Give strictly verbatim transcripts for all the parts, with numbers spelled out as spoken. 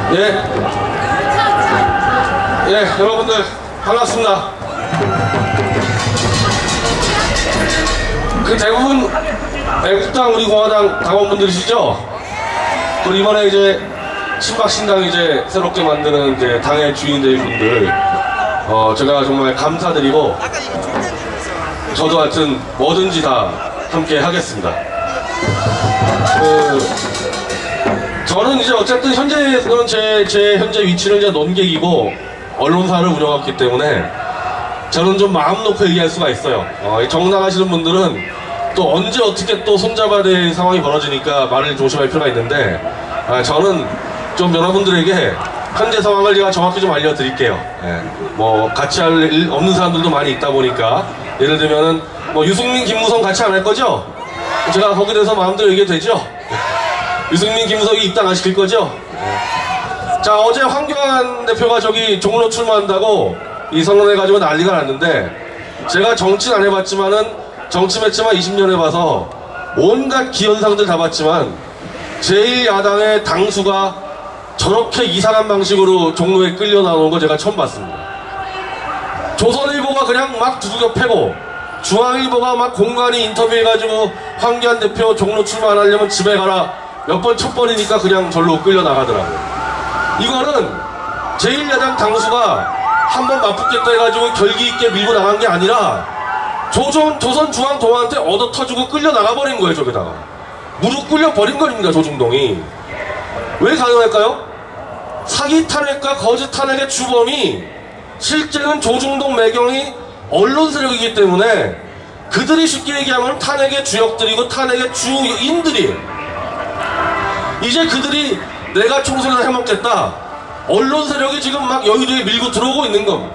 예. 예, 여러분들 반갑습니다. 그 대부분 애국당 우리 공화당 당원분들이시죠? 또 이번에 이제 친박신당 이제 새롭게 만드는 이제 당의 주인들 분들, 어 제가 정말 감사드리고 저도 하여튼 뭐든지 다 함께 하겠습니다. 그 저는 이제 어쨌든 현재는 제, 제 현재 위치는 이제 논객이고 언론사를 운영했기 때문에 저는 좀 마음 놓고 얘기할 수가 있어요. 어, 정당하시는 분들은 또 언제 어떻게 또 손잡아야 될 상황이 벌어지니까 말을 조심할 필요가 있는데, 아, 저는 좀 여러분들에게 현재 상황을 제가 정확히 좀 알려드릴게요. 예, 뭐 같이 할 일 없는 사람들도 많이 있다 보니까, 예를 들면은 뭐 유승민, 김무성 같이 안 할 거죠? 제가 거기에 대해서 마음대로 얘기해도 되죠? 유승민, 김무성이 입당 안 시킬 거죠? 자, 어제 황교안 대표가 저기 종로 출마한다고 이 선언해가지고 난리가 났는데, 제가 정치는 안 해봤지만은 정치 매체만 이십 년 해봐서 온갖 기현상들 다 봤지만 제일 야당의 당수가 저렇게 이상한 방식으로 종로에 끌려 나오는 거 제가 처음 봤습니다. 조선일보가 그냥 막 두들겨 패고 중앙일보가 막 공간이 인터뷰해가지고 황교안 대표 종로 출마 안 하려면 집에 가라 몇 번 첫 번이니까 그냥 절로 끌려 나가더라고요. 이거는 제일 야당 당수가 한번 맞붙겠다 해가지고 결기 있게 밀고 나간 게 아니라 조선, 조선중앙동아한테 얻어 터지고 끌려 나가버린 거예요. 저기다가 무릎 꿇려 버린 겁니다. 조중동이. 왜 가능할까요? 사기 탄핵과 거짓 탄핵의 주범이 실제는 조중동 매경이 언론 세력이기 때문에 그들이 쉽게 얘기하면 탄핵의 주역들이고 탄핵의 주인들이에요. 이제 그들이 내가 총선을 해먹겠다, 언론 세력이 지금 막 여의도에 밀고 들어오고 있는 겁니다.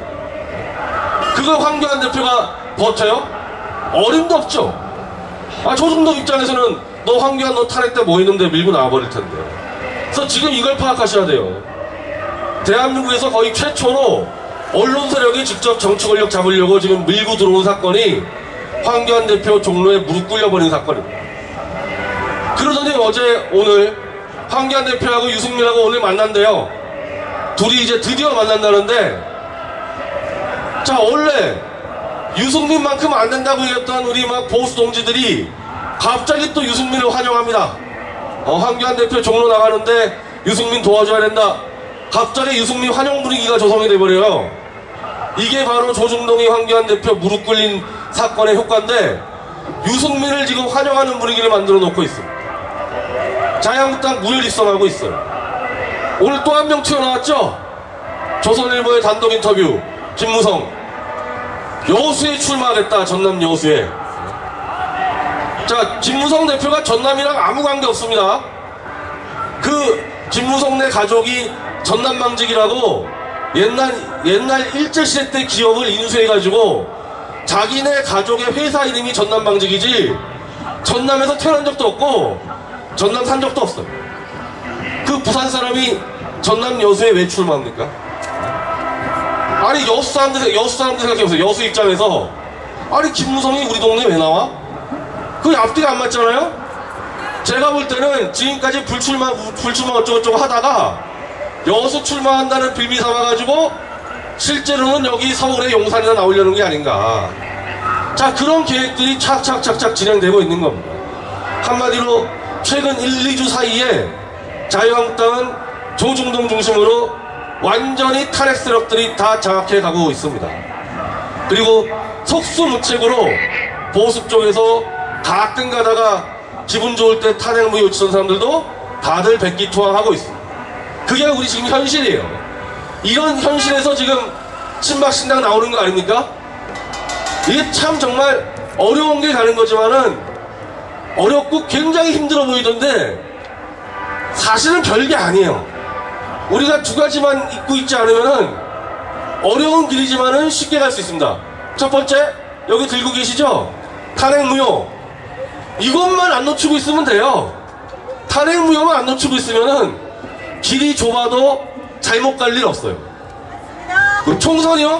그걸 황교안 대표가 버텨요? 어림도 없죠. 아, 조중동 입장에서는 너 황교안 너 탄핵 때 뭐 있는데 밀고 나와버릴 텐데. 그래서 지금 이걸 파악하셔야 돼요. 대한민국에서 거의 최초로 언론 세력이 직접 정치 권력 잡으려고 지금 밀고 들어온 사건이 황교안 대표 종로에 무릎 꿇려버린 사건입니다. 그러더니 어제 오늘 황교안 대표하고 유승민하고 오늘 만난대요. 둘이 이제 드디어 만난다는데, 자, 원래 유승민만큼 안 된다고 얘기했던 우리 막 보수 동지들이 갑자기 또 유승민을 환영합니다. 어, 황교안 대표 종로 나가는데 유승민 도와줘야 된다. 갑자기 유승민 환영 분위기가 조성이 돼버려요. 이게 바로 조중동이 황교안 대표 무릎 꿇린 사건의 효과인데, 유승민을 지금 환영하는 분위기를 만들어 놓고 있습니다. 자유한국당 무혈 입성하고 있어요. 오늘 또 한 명 튀어나왔죠? 조선일보의 단독 인터뷰, 김무성. 여수에 출마하겠다, 전남 여수에. 자, 김무성 대표가 전남이랑 아무 관계 없습니다. 그 김무성네 가족이 전남방직이라고 옛날 옛날 일제시대 때 기업을 인수해가지고 자기네 가족의 회사 이름이 전남방직이지 전남에서 태어난 적도 없고 전남 산 적도 없어요. 그 부산 사람이 전남 여수에 왜 출마합니까? 아니, 여수 사람들, 여수 사람들 생각해보세요. 여수 입장에서 아니, 김무성이 우리 동네에 왜 나와? 그게 앞뒤가 안 맞잖아요? 제가 볼 때는 지금까지 불출마, 불출마 어쩌고저쩌고 하다가 여수 출마한다는 빌미 삼아가지고 실제로는 여기 서울의 용산이나 나오려는 게 아닌가. 자, 그런 계획들이 착착착착 진행되고 있는 겁니다. 한마디로 최근 일, 이 주 사이에 자유한국당은 조중동 중심으로 완전히 탄핵 세력들이 다 장악해 가고 있습니다. 그리고 속수무책으로 보수 쪽에서 가끔 가다가 기분 좋을 때 탄핵 무효 치던 사람들도 다들 백기투항하고 있습니다. 그게 우리 지금 현실이에요. 이런 현실에서 지금 친박신당 나오는 거 아닙니까? 이게 참 정말 어려운 게 가는 거지만은 어렵고 굉장히 힘들어 보이던데 사실은 별게 아니에요. 우리가 두 가지만 잊고 있지 않으면은 어려운 길이지만은 쉽게 갈 수 있습니다. 첫 번째, 여기 들고 계시죠? 탄핵 무효. 이것만 안 놓치고 있으면 돼요. 탄핵 무효만 안 놓치고 있으면은 길이 좁아도 잘못 갈 일 없어요. 그 총선이요?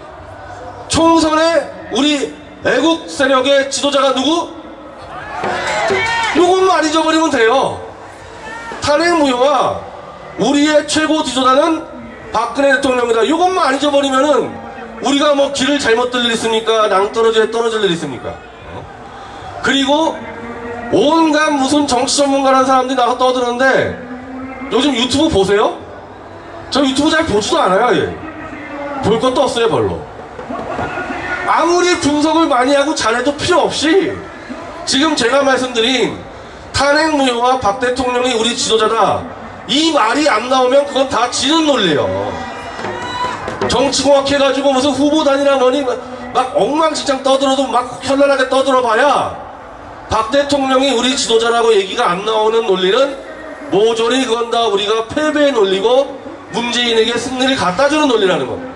총선에 우리 애국 세력의 지도자가 누구? 이것만 안 잊어버리면 돼요. 탄핵 무효와 우리의 최고 지도자는 박근혜 대통령이다. 이것만 안 잊어버리면은 우리가 뭐 길을 잘못 들릴 일 있습니까? 낭떠러지에 떨어질 일 있습니까? 그리고 온갖 무슨 정치 전문가라는 사람들이 나가 떠드는데 요즘 유튜브 보세요? 저 유튜브 잘 보지도 않아요. 예. 볼 것도 없어요 별로. 아무리 분석을 많이 하고 잘해도 필요 없이 지금 제가 말씀드린 탄핵무효와 박 대통령이 우리 지도자다 이 말이 안 나오면 그건 다 지는 논리예요. 정치공학 해가지고 무슨 후보단이나 뭐니 막 엉망진창 떠들어도 막 현란하게 떠들어봐야 박 대통령이 우리 지도자라고 얘기가 안 나오는 논리는 모조리 그건 다 우리가 패배의 논리고 문재인에게 승리를 갖다주는 논리라는 겁니다.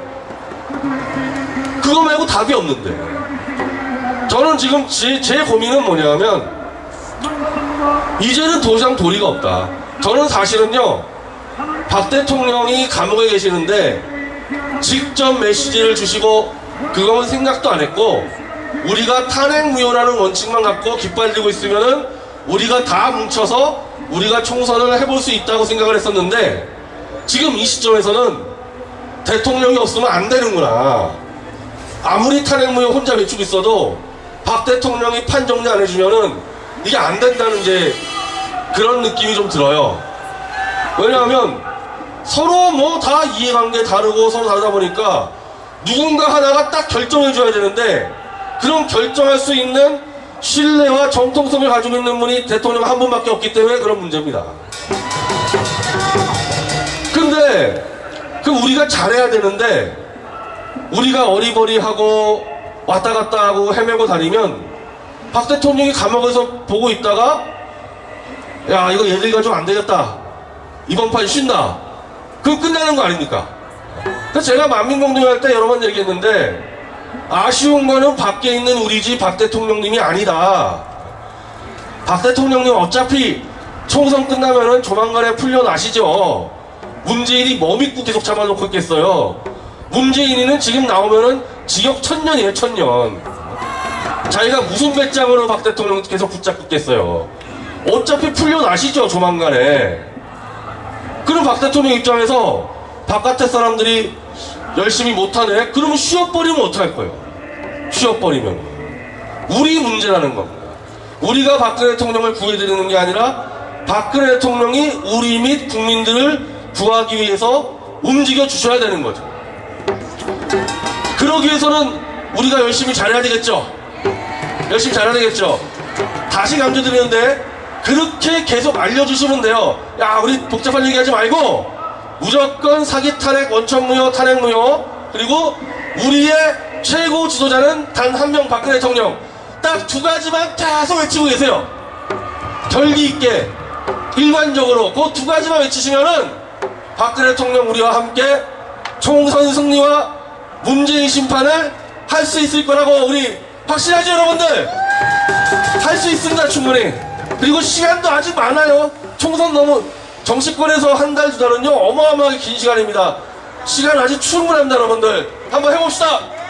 그거 말고 답이 없는데 저는 지금 제, 제 고민은 뭐냐면 이제는 더 이상 도리가 없다. 저는 사실은요 박 대통령이 감옥에 계시는데 직접 메시지를 주시고 그건 생각도 안 했고 우리가 탄핵무효라는 원칙만 갖고 깃발 들고 있으면은 우리가 다 뭉쳐서 우리가 총선을 해볼 수 있다고 생각을 했었는데 지금 이 시점에서는 대통령이 없으면 안 되는구나. 아무리 탄핵무효 혼자 외치고 있어도 박 대통령이 판 정리 안 해주면은 이게 안 된다는 이제 그런 느낌이 좀 들어요. 왜냐하면 서로 뭐 다 이해관계 다르고 서로 다르다 보니까 누군가 하나가 딱 결정해줘야 되는데 그런 결정할 수 있는 신뢰와 정통성을 가지고 있는 분이 대통령 한 분밖에 없기 때문에 그런 문제입니다. 근데 그 우리가 잘해야 되는데 우리가 어리버리하고 왔다 갔다 하고 헤매고 다니면 박 대통령이 감옥에서 보고 있다가 야 이거 얘들 가지고 안 되겠다 이번 판 쉰다 그럼 끝나는 거 아닙니까? 그래서 제가 만민공동할 때 여러 번 얘기했는데 아쉬운 거는 밖에 있는 우리 집 박 대통령님이 아니다. 박 대통령님 어차피 총선 끝나면은 조만간에 풀려나시죠. 문재인이 뭐 믿고 계속 잡아놓고 있겠어요. 문재인이는 지금 나오면은 징역 천년이에요 천년. 자기가 무슨 배짱으로 박 대통령 계속 붙잡고 있겠어요. 어차피 풀려나시죠 조만간에. 그럼 박 대통령 입장에서 바깥에 사람들이 열심히 못하네? 그러면 쉬어버리면 어떡할 거예요? 쉬어버리면 우리 문제라는 겁니다. 우리가 박근혜 대통령을 구해드리는 게 아니라 박근혜 대통령이 우리 및 국민들을 구하기 위해서 움직여 주셔야 되는 거죠. 그러기 위해서는 우리가 열심히 잘해야 되겠죠. 열심히 잘해야 되겠죠. 다시 강조드리는데 그렇게 계속 알려주시면 돼요. 야 우리 복잡한 얘기하지 말고 무조건 사기 탄핵 원천무효 탄핵무효 그리고 우리의 최고 지도자는 단 한 명 박근혜 대통령 딱 두 가지만 계속 외치고 계세요. 결기 있게 일관적으로 그 두 가지만 외치시면은 박근혜 대통령 우리와 함께 총선 승리와 문재인 심판을 할 수 있을 거라고 우리 확신하죠 여러분들? 할 수 있습니다 충분히. 그리고 시간도 아직 많아요. 총선 너무 정치권에서 한 달 두 달은요 어마어마하게 긴 시간입니다. 시간 아직 충분합니다 여러분들. 한번 해봅시다.